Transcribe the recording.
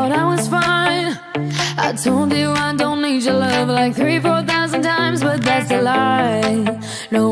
thought I was fine. I told you I don't need your love like 3,000-4,000 times, but that's a lie. No,